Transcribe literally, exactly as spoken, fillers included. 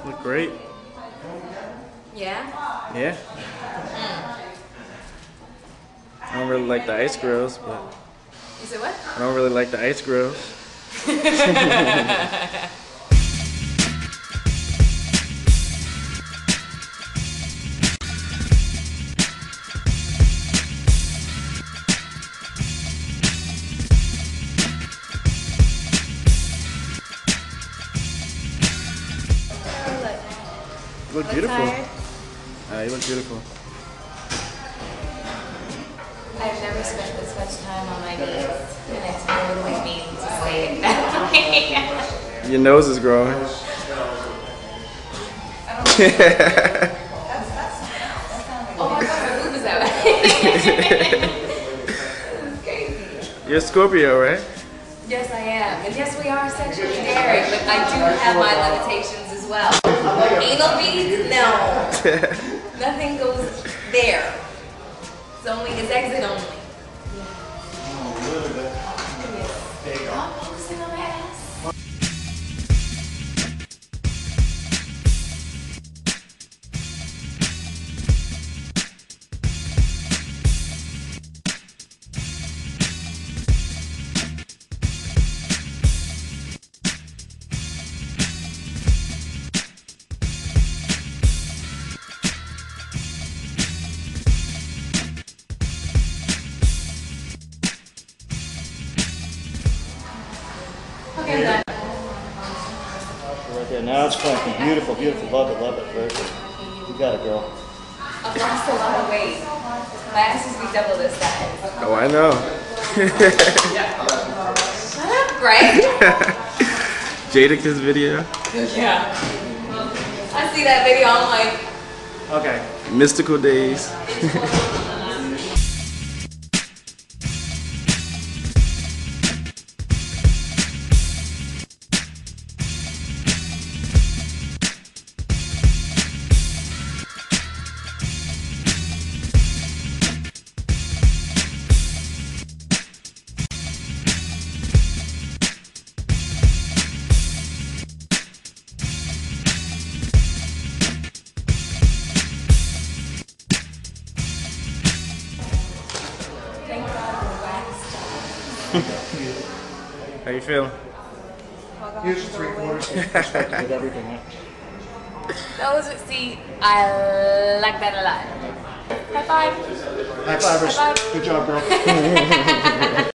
Look great. Yeah? Yeah. Mm. I don't really like the ice grills, but You said what? I don't really like the ice grills. You look beautiful. Uh, you look beautiful. I've never spent this much time on my knees, and I totally mean to say it. Your nose is growing. Oh my god, my boob is out. This is crazy. You're a Scorpio, right? Yes, I am. And yes, we are sexually daring, but I do have my limitations as well. Anal beads? No. Nothing goes there. It's only, it's exit only. I'm focusing on my ass. Okay, I'm done. Right there. Now it's clanking. Beautiful, beautiful. Love it, love it. Perfect. You got it, girl. I've lost a lot of weight. My ass used to be double this size. Oh, I know. Shut up, Greg. Jadakiss video. Yeah. I see that video, I'm like, Okay. Mystical days. How you feeling? Here's your three quarters. Perspective with everything. Huh? those, see, I like that a lot. High five. High fivers. High five. Good job, girl.